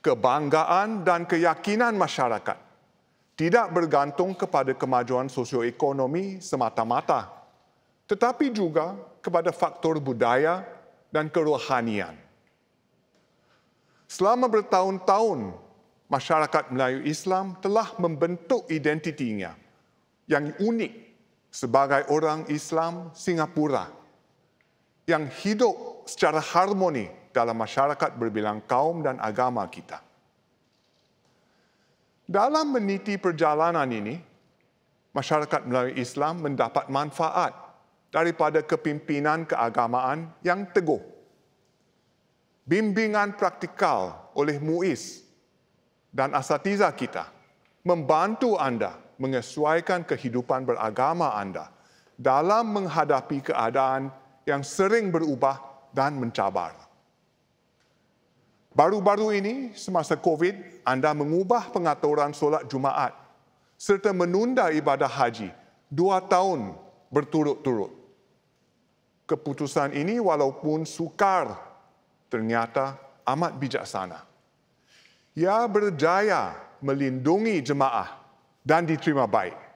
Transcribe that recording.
kebanggaan dan keyakinan masyarakat tidak bergantung kepada kemajuan sosioekonomi semata-mata, tetapi juga kepada faktor budaya dan kerohanian. Selama bertahun-tahun, masyarakat Melayu Islam telah membentuk identitinya yang unik sebagai orang Islam Singapura yang hidup secara harmoni dalam masyarakat berbilang kaum dan agama kita. Dalam meniti perjalanan ini, masyarakat Melayu Islam mendapat manfaat daripada kepimpinan keagamaan yang teguh. Bimbingan praktikal oleh MUIS dan asatiza kita membantu anda menyesuaikan kehidupan beragama anda dalam menghadapi keadaan yang sering berubah dan mencabar. Baru-baru ini, semasa COVID, anda mengubah pengaturan solat Jumaat serta menunda ibadah haji 2 tahun berturut-turut. Keputusan ini walaupun sukar, ternyata amat bijaksana. Ia berjaya melindungi jemaah dan diterima baik.